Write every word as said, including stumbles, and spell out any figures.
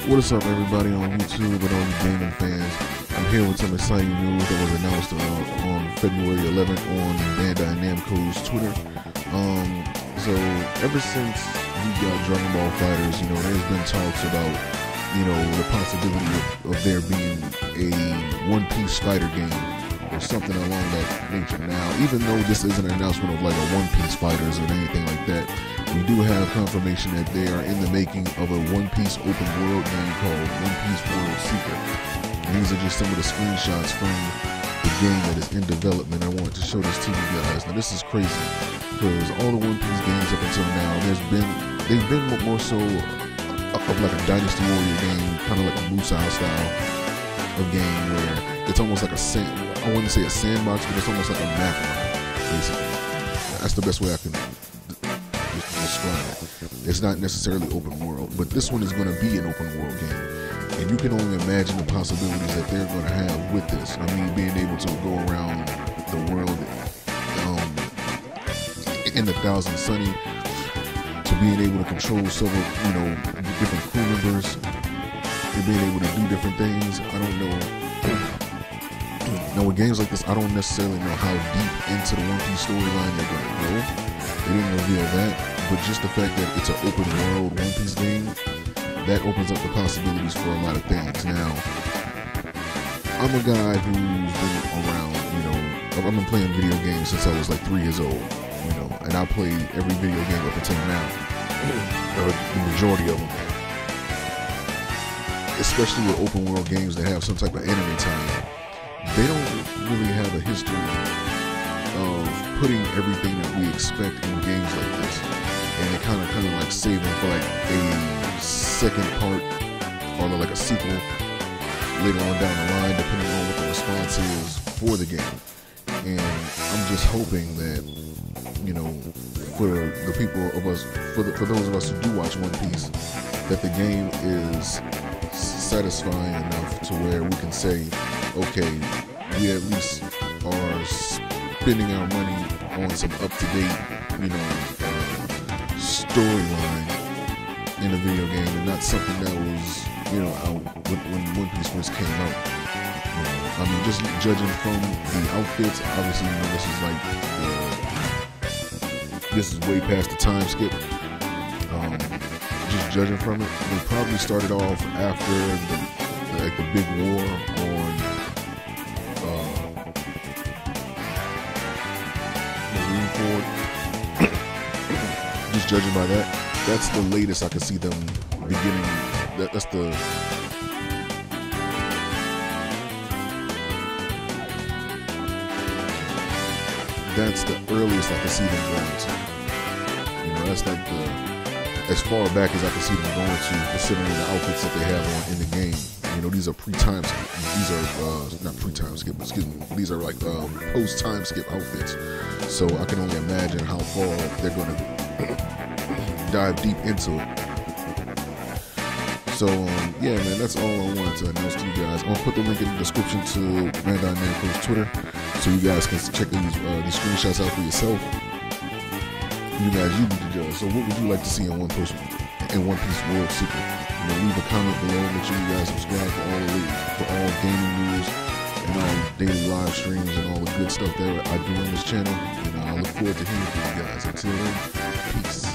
What is up, everybody on YouTube and all you gaming fans? I'm here with some exciting news that was announced uh, on February eleventh on Bandai Namco's Twitter. Um, so ever since we got Dragon Ball FighterZ, you know, there's been talks about, you know, the possibility of, of there being a One Piece fighter game or something along that nature. Now, even though this isn't an announcement of like a One Piece Fighters or anything like that, we do have confirmation that they are in the making of a One Piece open world game called One Piece World Secret. And these are just some of the screenshots from the game that is in development. I wanted to show this to you guys. Now this is crazy because all the One Piece games up until now, there's been they've been more so of like a Dynasty Warrior game, kind of like a Musou style of game where it's almost like a sand. I wouldn't say a sandbox, but it's almost like a map, basically. That's the best way I can describe it. It's not necessarily open world, but this one is going to be an open world game. And you can only imagine the possibilities that they're going to have with this. I mean, being able to go around the world um, in the Thousand Sunny, to being able to control several, you know, different crew members, and being able to do different things. I don't know. Now, with games like this, I don't necessarily know how deep into the One Piece storyline they're going to go. They didn't reveal that, but just the fact that it's an open world One Piece game, that opens up the possibilities for a lot of things. Now, I'm a guy who's been around, you know, I've been playing video games since I was like three years old, you know, and I played every video game up until now, or the majority of them. Especially with open world games that have some type of anime tie-in. They don't really have a history of putting everything that we expect in games like this, and they kind of kind of like save them for like a second part or like a sequel later on down the line, depending on what the response is for the game. And I'm just hoping that, you know, for the people of us, for the, for those of us who do watch One Piece, that the game is satisfying enough to where we can say, okay, we at least are spending our money on some up-to-date, you know, uh, storyline in a video game, and not something that was, you know, out when, when One Piece first came out. You know, I mean, just judging from the outfits, obviously, you know, this is like, uh, this is way past the time skip. Um, just judging from it, they probably started off after the, like the big war on just judging by that, that's the latest I can see them beginning. That, that's the that's the earliest I can see them going to. You know, that's like the as far back as I can see them going to, considering the outfits that they have on in the game. You know, these are pre-time skip. These are uh, not pre-time skip. Excuse me. These are like um, post-time skip outfits. So I can only imagine how far they're going to dive deep into it. So um, yeah, man, that's all I wanted to announce to you guys. I'll put the link in the description to Bandai Namco's Twitter, so you guys can check these uh, these screenshots out for yourself. You guys, you be the judge. So what would you like to see in One Piece in One Piece World Secret? You know, leave a comment below. Make sure you guys subscribe for all the for all gaming news and all daily live streams and all the good stuff that I do on this channel. And I look forward to hearing from you guys. Until then, peace.